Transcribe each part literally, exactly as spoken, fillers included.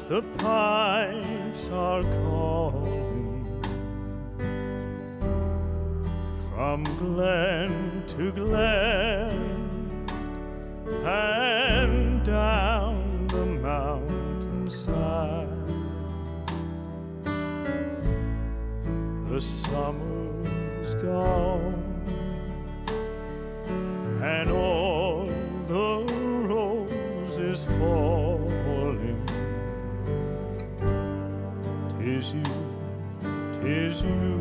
the pipes are calling from glen to glen and down the mountainside. The summer's gone and all the roses falling. 'Tis you, 'tis you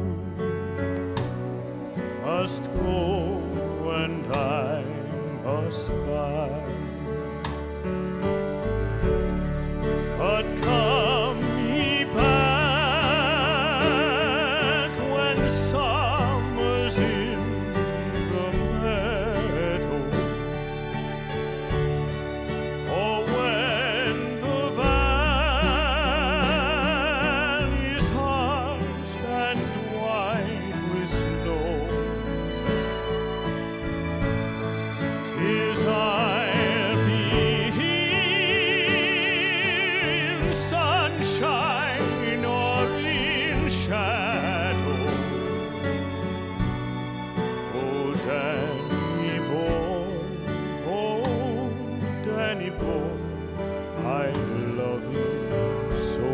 must go and I must bide. But come ye back when summer's in the meadow, or when the valley's hushed and white with snow. 'Tis I'll be in sunshine or in shadow. Oh, Danny boy, oh, Danny boy, I love you so.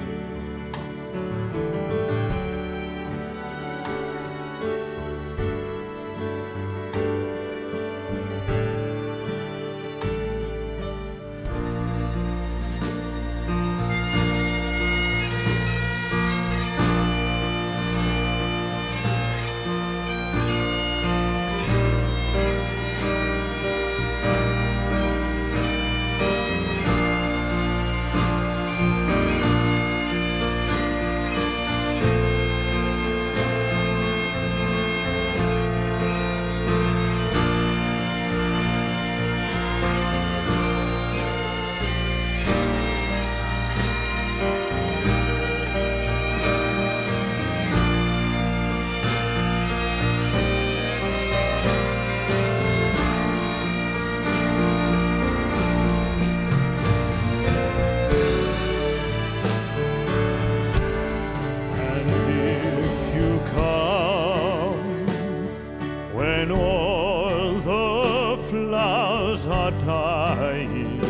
When all the flowers are dying,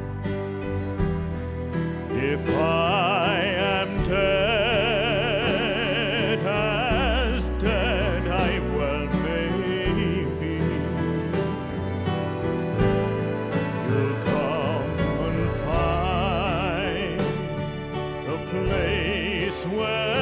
if I am dead, as dead I well may be, you'll come and find the place where